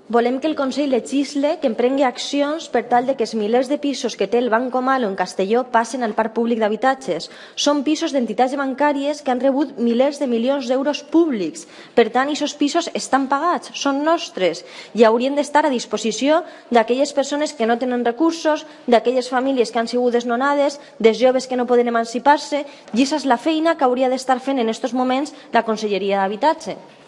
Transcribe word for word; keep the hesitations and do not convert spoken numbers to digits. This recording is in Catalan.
Volem que el Consell legisle, que emprengui accions per tal de que els milers de pisos que té el Banco Malo en Castelló passen al parc públic d'habitatges. Són pisos d'entitats bancàries que han rebut milers de milions d'euros públics. Per tant, aquests pisos estan pagats, són nostres i haurien d'estar a disposició d'aquelles persones que no tenen recursos, d'aquelles famílies que han sigut desnonades, dels joves que no poden emancipar-se, i aquesta és la feina que hauria d'estar fent en aquests moments la Conselleria d'Habitatge.